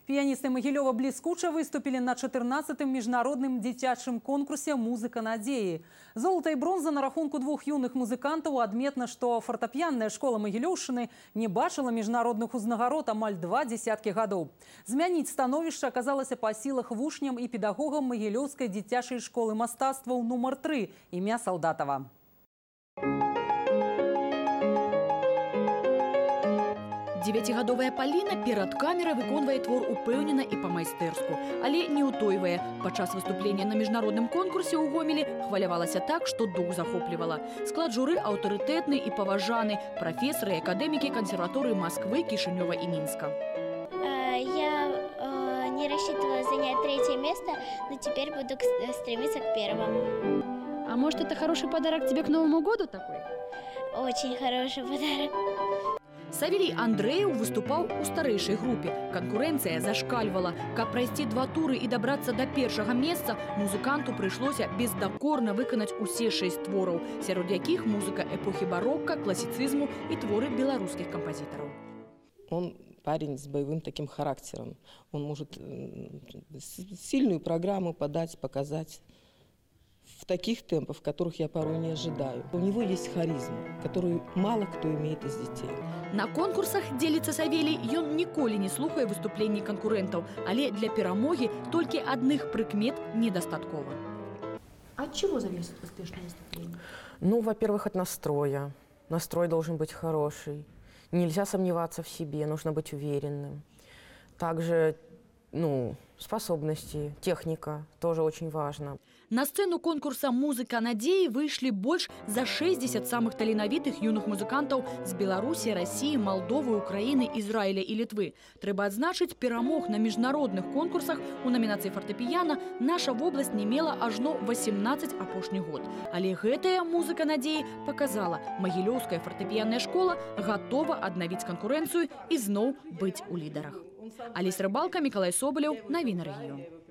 Пианисты Могилева блескуче выступили на 14-м международном дзіцячым конкурсе «Музыка надеи». Золото и бронза на рахунку двух юных музыкантов. Адметно, что фортепианная школа Могилевщины не бачила международных узнагарод амаль 2 десятки годов. Змянить становище оказалось по силах вучням и педагогам Могилевской дзіцячей школы мастацтваў номер 3 имя Солдатова. Девятигадовая Полина перед камерой выконвае твор упэўнена и по-майстэрску, але не утойвае. Падчас выступления на международном конкурсе у Гомелі хвалявалася так, что дух захоплівала. Склад журы аўтарытэтны и паважаны, профессоры и академики консерватории Москвы, Кишинева и Минска. Я не рассчитывала занять 3-е место, но теперь буду стремиться к 1-му. А может, это хороший подарок тебе к Новому году такой? Очень хороший подарок. Савелий Андреев выступал у старейшей группе. Конкуренция зашкальвала. Как пройти 2 туры и добраться до 1-го места, музыканту пришлось бездокорно выконать усе 6 творов, сярод яких музыка эпохи барокко, классицизму и творы белорусских композиторов. Он парень с боевым таким характером. Он может сильную программу подать, показать в таких темпах, которых я порой не ожидаю. У него есть харизма, которую мало кто имеет из детей. На конкурсах, делится Савелий, ён ніколі не слухае выступлений конкурентов, але для перамоги только одних прикмет недостаткова. От чего зависит успешное выступление? Ну, во-первых, от настроя. Настрой должен быть хороший. Нельзя сомневаться в себе, нужно быть уверенным. Также, способности, техника тоже очень важно. На сцену конкурса «Музыка надеи» вышли больше за 60 самых таленавітых юных музыкантов с Беларуси, России, Молдовы, Украины, Израиля и Литвы. Трэба адзначыць, перамог на международных конкурсах у номинации фортепиано наша область не мела ажно 18 апошні год. Але гэтая «Музыка надеи» показала, Могилевская фортепианная школа готова аднавіць конкуренцию и зноў быть у лидерах. Аліс Рыбалка, Миколай Соболев, Новины региона.